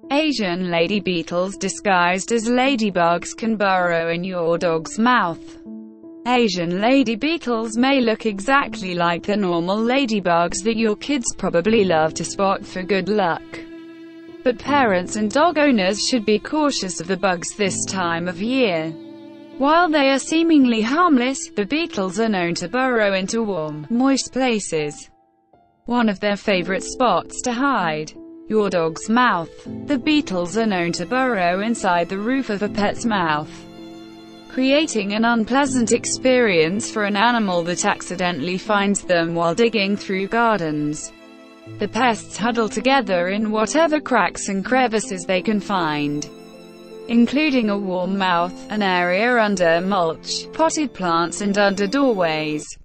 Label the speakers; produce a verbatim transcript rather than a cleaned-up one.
Speaker 1: Asian lady beetles disguised as ladybugs can burrow in your dog's mouth. Asian lady beetles may look exactly like the normal ladybugs that your kids probably love to spot for good luck. But parents and dog owners should be cautious of the bugs this time of year. While they are seemingly harmless, the beetles are known to burrow into warm, moist places. One of their favorite spots to hide: your dog's mouth. The beetles are known to burrow inside the roof of a pet's mouth, creating an unpleasant experience for an animal that accidentally finds them while digging through gardens. The pests huddle together in whatever cracks and crevices they can find, including a warm mouth, an area under mulch, potted plants and under doorways.